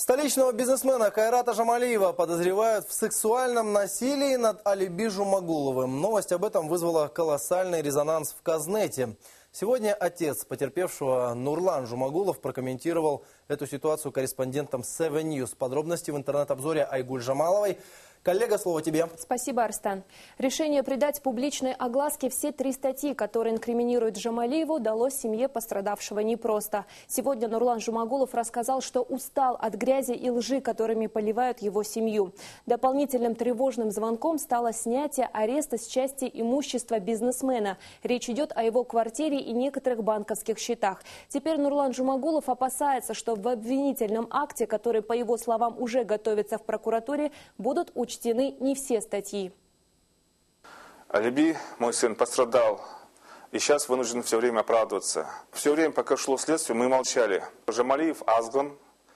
Столичного бизнесмена Кайрата Жамалиева подозревают в сексуальном насилии над Алиби Жумагуловым. Новость об этом вызвала колоссальный резонанс в Казнете. Сегодня отец потерпевшего Нурлан Жумагулов прокомментировал эту ситуацию корреспондентам Seven News. Подробности в интернет-обзоре Айгуль Жамаловой. Коллега, слово тебе. Спасибо, Арстан. Решение придать публичной огласке все 3 статьи, которые инкриминируют Жамалиеву, далось семье пострадавшего непросто. Сегодня Нурлан Жумагулов рассказал, что устал от грязи и лжи, которыми поливают его семью. Дополнительным тревожным звонком стало снятие ареста с части имущества бизнесмена. Речь идет о его квартире и некоторых банковских счетах. Теперь Нурлан Жумагулов опасается, что в обвинительном акте, который, по его словам, уже готовится в прокуратуре, будут учтены не все статьи. Алиби, мой сын, пострадал и сейчас вынужден все время оправдываться. Все время, пока шло следствие, мы молчали. Жамалиев Азган,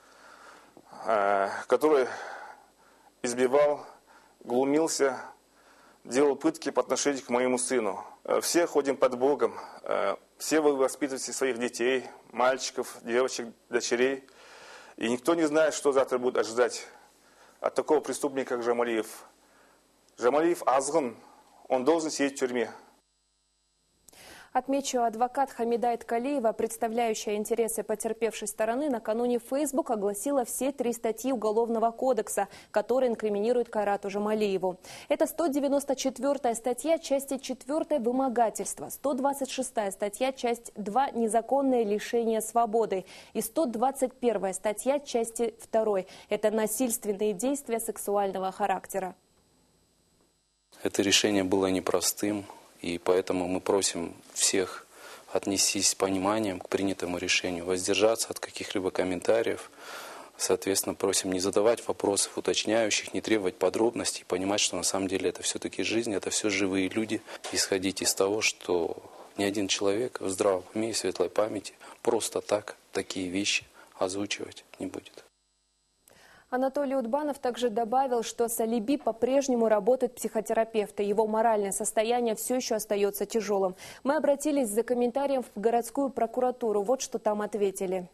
который избивал, глумился, делал пытки по отношению к моему сыну. Все ходим под Богом, все вы воспитываете своих детей, мальчиков, девочек, дочерей. И никто не знает, что завтра будет ожидать от такого преступника, как Жамалиев. Жамалиев Азган, он должен сидеть в тюрьме. Отмечу, адвокат Хамида Айткалиева, представляющая интересы потерпевшей стороны, накануне в Facebook огласила все 3 статьи Уголовного кодекса, которые инкриминируют Кайрату Жамалиеву. Это 194 статья, части 4 «Вымогательство», 126 статья, часть 2 «Незаконное лишение свободы» и 121 статья, части 2 «Это насильственные действия сексуального характера». Это решение было непростым. И поэтому мы просим всех отнестись с пониманием к принятому решению, воздержаться от каких-либо комментариев. Соответственно, просим не задавать вопросов уточняющих, не требовать подробностей, понимать, что на самом деле это все-таки жизнь, это все живые люди. Исходить из того, что ни один человек в здравом уме и светлой памяти просто так такие вещи озвучивать не будет. Анатолий Удбанов также добавил, что с Алиби по-прежнему работают психотерапевты. Его моральное состояние все еще остается тяжелым. Мы обратились за комментарием в городскую прокуратуру. Вот что там ответили.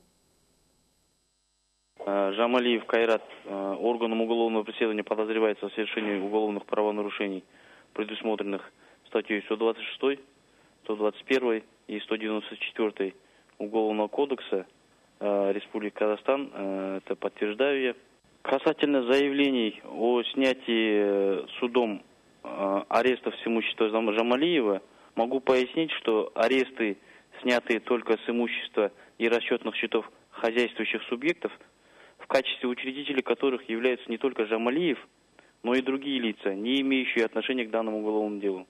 Жамалиев Кайрат органом уголовного преследования подозревается в совершении уголовных правонарушений, предусмотренных статьей 126, 121 и 194 Уголовного кодекса Республики Казахстан. Это подтверждаю я. Касательно заявлений о снятии судом арестов с имущества Жамалиева, могу пояснить, что аресты, снятые только с имущества и расчетных счетов хозяйствующих субъектов, в качестве учредителей которых являются не только Жамалиев, но и другие лица, не имеющие отношения к данному уголовному делу.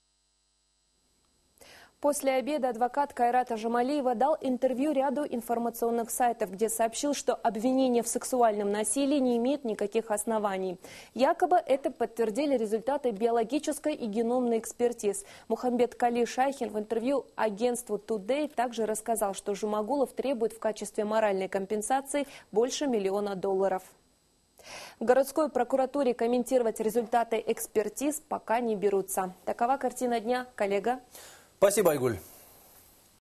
После обеда адвокат Кайрата Жамалиева дал интервью ряду информационных сайтов, где сообщил, что обвинение в сексуальном насилии не имеет никаких оснований. Якобы это подтвердили результаты биологической и геномной экспертиз. Мухамбет Кали Шайхин в интервью агентству Today также рассказал, что Жумагулов требует в качестве моральной компенсации больше $1 миллиона. В городской прокуратуре комментировать результаты экспертиз пока не берутся. Такова картина дня, коллега. Спасибо, Айгуль.